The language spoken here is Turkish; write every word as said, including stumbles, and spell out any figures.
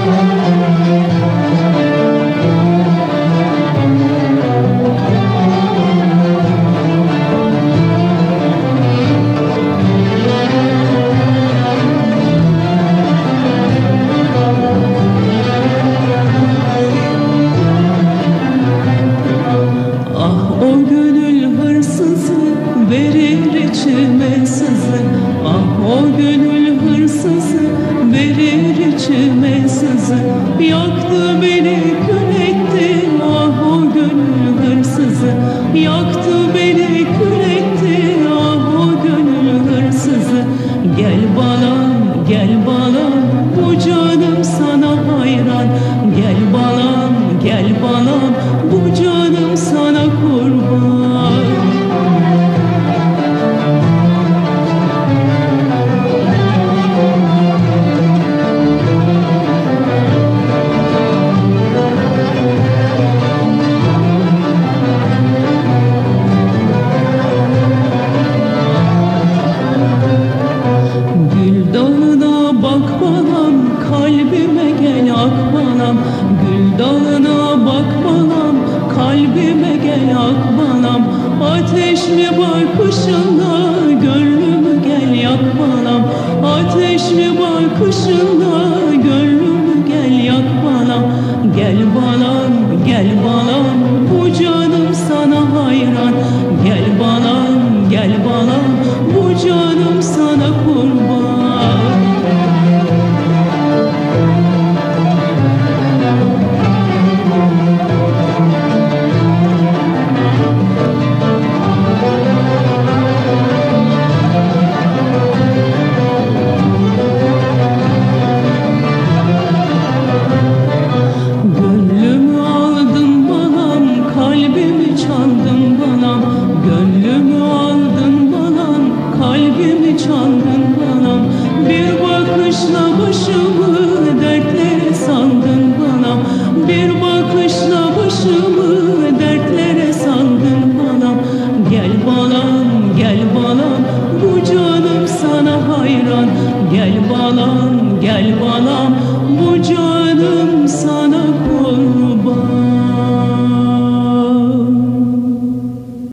verir içime sızı. Ah o gönül hırsızı verir içime sızı. Yaktı beni kül etti, ah o gönül hırsızı. Yaktı beni kül etti, ah o gönül hırsızı. Gel balam, gel balam, bu canım sana hayran. Gel balam, gel balam, bu canım sana kurban. Gül dalına bak balam, kalbime gel ak balam. Gül dalına bak balam, kalbime gel ak balam. Ateşli baykuşunla gönlümü gel yak balam. Ateşli baykuşunla gönlümü gel yak balam. Gel balam, gel balam, bu canım sana hayran. Gel balam, gel balam, bu canım sana kurban. Gönlümü aldın balam, kalbimi çaldın balam. Gönlümü aldın balam, kalbimi çaldın balam. Bir bakışla başımı dertlere saldın balam. Bir bakışla başımı dertlere saldın balam. Gel balam, gel balam, bu canım sana hayran. Gel balam, gel balam, bu canım